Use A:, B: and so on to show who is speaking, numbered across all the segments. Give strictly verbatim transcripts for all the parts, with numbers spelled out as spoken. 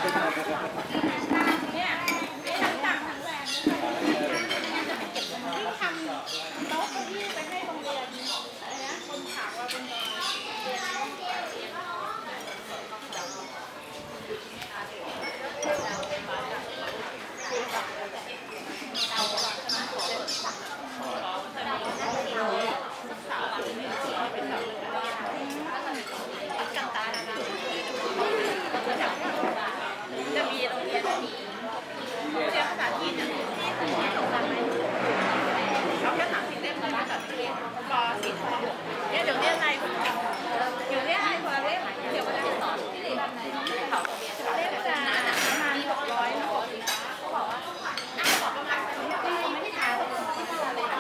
A: เนี่ยนี่ทั้งต่างทั้งแรงที่ทำโต๊ะที่ไปให้โรงเรียนอะไรนะคนถามว่าเป็นจะมีโรงเรียนที่โรงเรียนภาษาจีนเนี่ยที่เป็นที่สำคัญไหมเขาแค่ถามสิ่งเล่มภาษาจีนปสี่ปหกเนี่ยเดี๋ยวเรียนอะไรเดี๋ยวเรียนอะไรคนละเล่มเดี๋ยวจะสอนที่แบบไหนเขาเล่มจะประมาณหกร้อยนะเขาบอกว่าอ้าวบอกประมาณไม่ได้ถามที่ภาษาเลย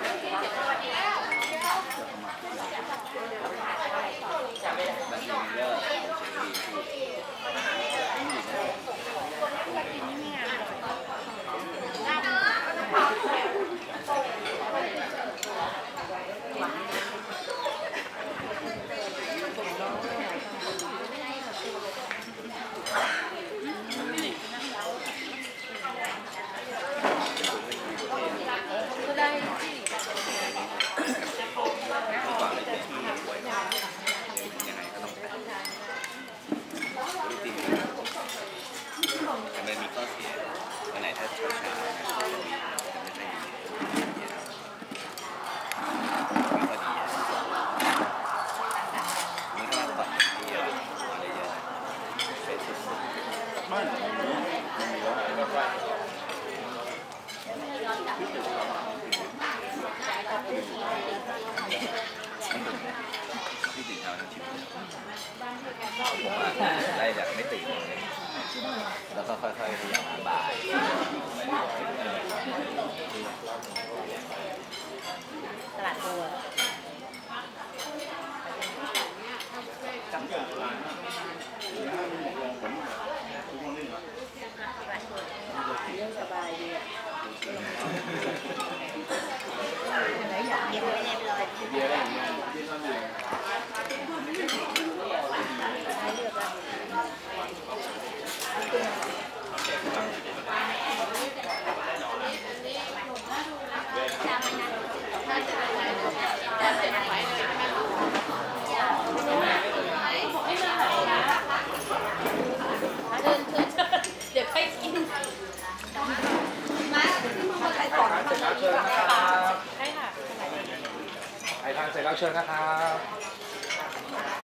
B: มันมีข้อเสียวันไหนถ้าช้าช้าไม่ค่อยดีมีข้อดีมันก็ตัดที่เยอะอะไรเยอะเฟซบุ๊กไม่ที่ตื่นเช้าทั้งชีวิตได้จากไม่ตื่นเลยแล้วก็ค่อยๆพยายามอธิบาย
A: ตลาดบัวเรื่องสบายดีอ่ะไหนอยากเย็นไม่เรียบร้อยเบียร์ได้ยังไงเบียร์ทำอยู่เดี๋ยวค่อยกินมาใครสอนเสร็จแล้วเชิญนะครับใช่ค่ะใครทานเสร็จแล้วเชิญนะครับ